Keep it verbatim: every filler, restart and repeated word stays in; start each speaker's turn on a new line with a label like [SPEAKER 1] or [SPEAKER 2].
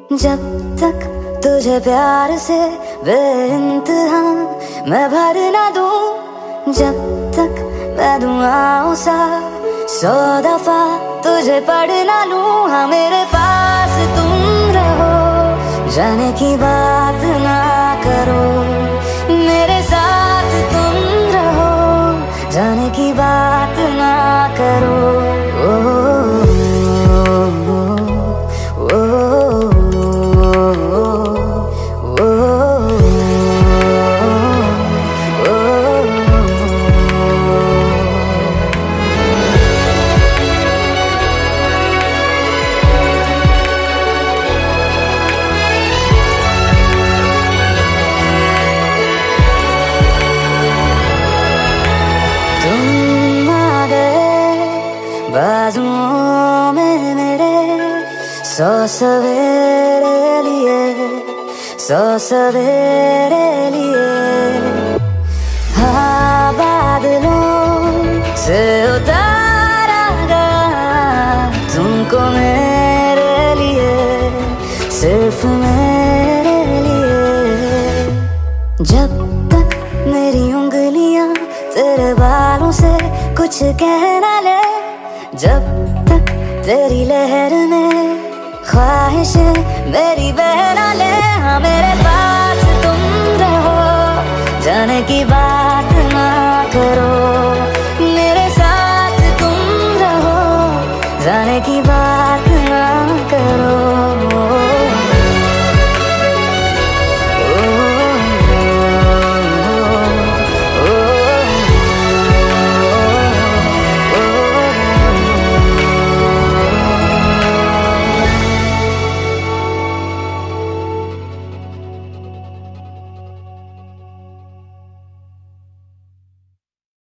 [SPEAKER 1] जब तक तुझे प्यार से बेइंतहा मैं भर ना दूं, जब तक मैं दुआओं सा सौ दफा तुझे पढ़ ना लूं। हाँ मेरे पास तुम रहो, जाने की बात ना करो, मेरे साथ तुम रहो, जाने की बात ना करो। ओ, बाजुओं में मेरे सौ सवेरे लिए, सौ सवेरे लिए। हाँ बादलों से उतारा गया तुमको मेरे लिए, सिर्फ मेरे लिए। जब तक मेरी उंगलियां तेरे बालों से कुछ कह ना ले, जब तक तेरी लहर में ख्वाहिशें मेरी बह ना ले। हाँ मेरे पास तुम रहो, जाने की बात ना करो, मेरे साथ तुम रहो, जाने की बात ना करो।